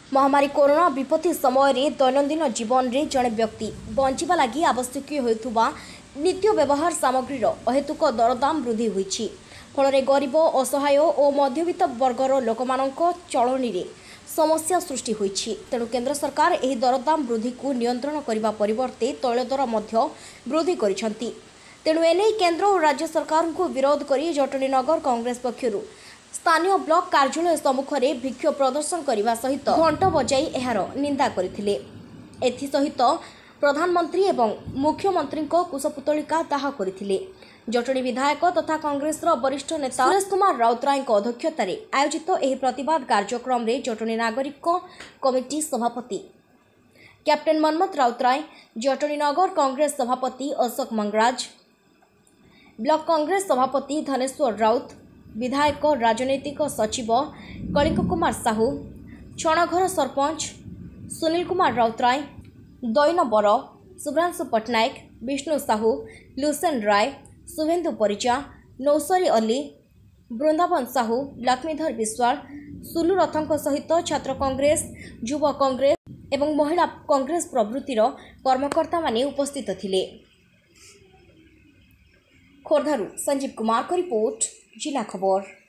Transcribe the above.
महामारी कोरोना विपत्ति समय दैनन्दिन जीवन में जड़े व्यक्ति बंचा लगी आवश्यक होता नित्य व्यवहार सामग्री अहेतुक दरदाम वृद्धि होती फल गरीब असहाय और मध्यवित्त वर्गर लोक चलनी में समस्या सृष्टि होती। तेणु केंद्र सरकार यह दरदाम वृद्धि को नियंत्रण करने परिवर्ते तैल दर वृद्धि करिसेंति। तेणु एने केंद्र और राज्य सरकार को विरोध कर जटनी नगर कांग्रेस पक्षर स्थानीय ब्लॉक कार्यालय सम्मुख में विक्षोभ प्रदर्शन करने सहित घंट बजाई यार निंदा करथिले। एथिसहित प्रधानमंत्री एवं मुख्यमंत्री कुशपुतलिका दाह करथिले। जटनी विधायक तथा कांग्रेस वरिष्ठ नेता सुरेश कुमार राउतराय अध्यक्षतार आयोजित यह प्रतिवाद कार्यक्रम में जटनी नागरिक कमिटी सभापति कैप्टेन मनमथ राउतराय, जटनी नगर कांग्रेस सभापति अशोक मंगराज, ब्लॉक कांग्रेस सभापति धनेश्वर राउत, विधायक राजनैतिक सचिव कलिंग कुमार साहू, छणघर सरपंच सुनील कुमार राउतराय, दैन बर, शुभ्रांशु पट्टनायक, विष्णु साहू, लुसेन राय, शुभेन्दु परिचा, नौसरी अली, बृंदावन साहू, लक्ष्मीधर विश्वाल, सुलू रथों सहित छात्र कांग्रेस, युवा कांग्रेस एवं महिला कांग्रेस प्रभृतिर कर्मकर्ता माने उपस्थित थिले। खोर्धारू संजीव कुमार को रिपोर्ट, जिला खबर।